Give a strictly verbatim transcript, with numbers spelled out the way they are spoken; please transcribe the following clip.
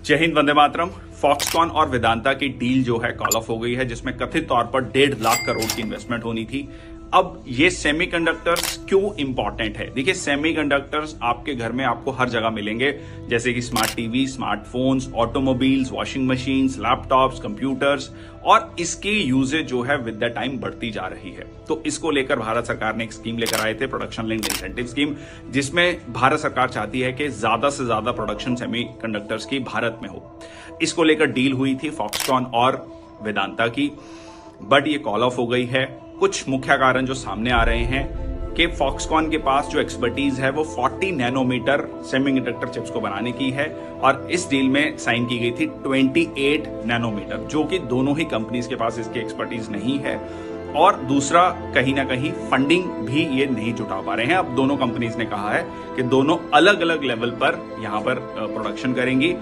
जय हिंद, वंदे मातरम। फॉक्सकॉन और वेदांता की डील जो है कॉल ऑफ हो गई है, जिसमें कथित तौर पर डेढ़ लाख करोड़ की इन्वेस्टमेंट होनी थी। अब ये सेमीकंडक्टर्स क्यों इंपॉर्टेंट है? देखिए, सेमीकंडक्टर्स आपके घर में आपको हर जगह मिलेंगे, जैसे कि smart TV, smartphones, automobiles, washing machines, laptops, computers, और इसकी यूजेज जो है विद द टाइम बढ़ती जा रही है। तो इसको लेकर भारत सरकार ने एक स्कीम लेकर आए थे, प्रोडक्शन लिंक्ड इंसेंटिव स्कीम, जिसमें भारत सरकार चाहती है कि ज्यादा से ज्यादा प्रोडक्शन सेमीकंडक्टर्स की भारत में हो। इसको लेकर डील हुई थी फॉक्सकॉन और वेदांता की, बट ये कॉल ऑफ हो गई है। कुछ मुख्य कारण जो सामने आ रहे हैं कि फॉक्सकॉन के पास जो एक्सपर्टीज है वो चालीस नैनोमीटर सेमीकंडक्टर चिप्स को बनाने की है, और इस डील में साइन की गई थी अट्ठाईस नैनोमीटर, जो कि दोनों ही कंपनीज के पास इसकी एक्सपर्टीज नहीं है। और दूसरा, कहीं ना कहीं फंडिंग भी ये नहीं जुटा पा रहे हैं। अब दोनों कंपनीज ने कहा है कि दोनों अलग अलग लेवल पर यहां पर प्रोडक्शन करेंगी।